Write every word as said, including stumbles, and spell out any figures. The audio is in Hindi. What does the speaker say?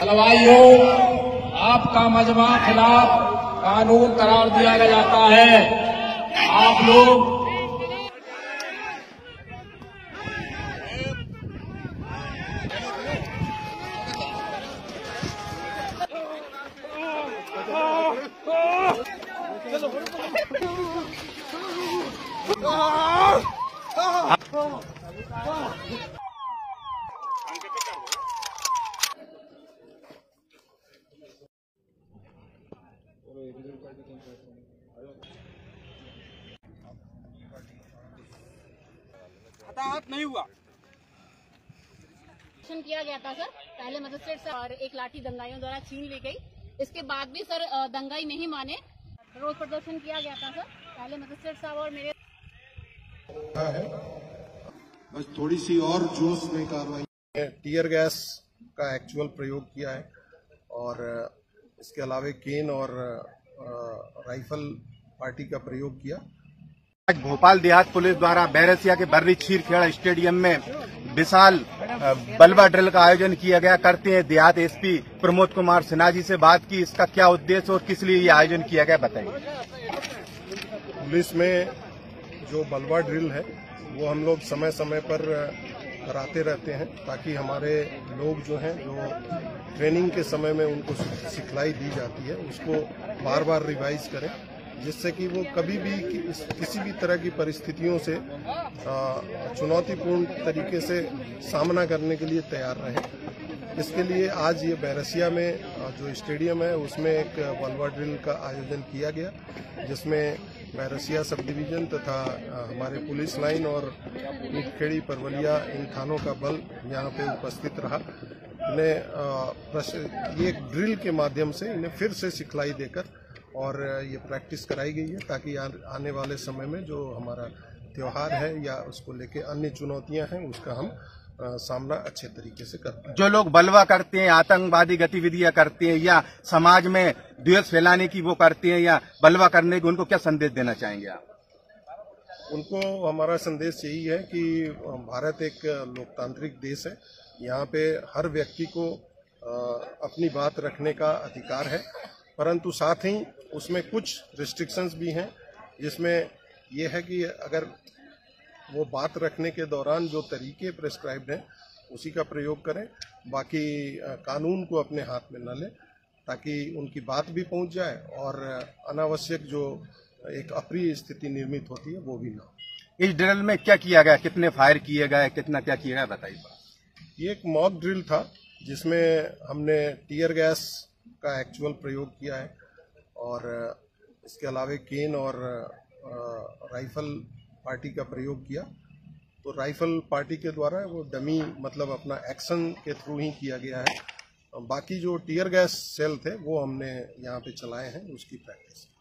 हलवाइयों, आपका मजमा खिलाफ कानून करार दिया जाता है। आप लोग हताहत नहीं हुआ। किया गया था सर, पहले मजिस्ट्रेट से और एक लाठी दंगाइयों द्वारा छीन ली गई। इसके बाद भी सर दंगाई नहीं माने, रोज प्रदर्शन किया गया था सर, पहले मजिस्ट्रेट साहब और मेरे है। बस थोड़ी सी और जोश में कार्रवाई, टीयर गैस का एक्चुअल प्रयोग किया है और इसके अलावा केन और राइफल पार्टी का प्रयोग किया। आज भोपाल देहात पुलिस द्वारा बैरसिया के बर्री छीरखेड़ा स्टेडियम में विशाल बलवा ड्रिल का आयोजन किया गया। करते हैं देहात एसपी प्रमोद कुमार सिन्हा जी से बात की, इसका क्या उद्देश्य और किस लिए ये आयोजन किया गया, बताइए। पुलिस में जो बलवा ड्रिल है वो हम लोग समय समय पर कराते रहते हैं ताकि हमारे लोग जो हैं, जो ट्रेनिंग के समय में उनको सिखलाई दी जाती है, उसको बार बार रिवाइज करें, जिससे कि वो कभी भी कि, किसी भी तरह की परिस्थितियों से चुनौतीपूर्ण तरीके से सामना करने के लिए तैयार रहें। इसके लिए आज ये बैरसिया में जो स्टेडियम है उसमें एक बलवा ड्रिल का आयोजन किया गया, जिसमें बैरसिया सब डिवीजन तथा हमारे पुलिस लाइन और खेड़ी परवलिया इन थानों का बल यहाँ पे उपस्थित रहा। इन्हें ये ड्रिल के माध्यम से इन्हें फिर से सिखलाई देकर और ये प्रैक्टिस कराई गई है ताकि आने वाले समय में जो हमारा त्योहार है या उसको लेके अन्य चुनौतियां हैं उसका हम आ, सामना अच्छे तरीके से कर पाए। जो लोग बलवा करते हैं, आतंकवादी गतिविधियां करते हैं या समाज में द्वेष फैलाने की वो करते हैं या बलवा करने की, उनको क्या संदेश देना चाहेंगे आप? उनको हमारा संदेश यही है कि भारत एक लोकतांत्रिक देश है, यहाँ पे हर व्यक्ति को आ, अपनी बात रखने का अधिकार है, परंतु साथ ही उसमें कुछ रिस्ट्रिक्शंस भी हैं, जिसमें यह है कि अगर वो बात रखने के दौरान जो तरीके प्रेस्क्राइब्ड हैं उसी का प्रयोग करें, बाकी कानून को अपने हाथ में न लें ताकि उनकी बात भी पहुंच जाए और अनावश्यक जो एक अप्रिय स्थिति निर्मित होती है वो भी ना हो। इस ड्रिल में क्या किया गया, कितने फायर किए गए, कितना क्या किया गया, बताइए। ये एक मॉक ड्रिल था जिसमें हमने टीयर गैस का एक्चुअल प्रयोग किया है और इसके अलावा केन और राइफल पार्टी का प्रयोग किया। तो राइफल पार्टी के द्वारा वो डमी मतलब अपना एक्शन के थ्रू ही किया गया है। बाकी जो टीयर गैस सेल थे वो हमने यहाँ पे चलाए हैं, उसकी प्रैक्टिस।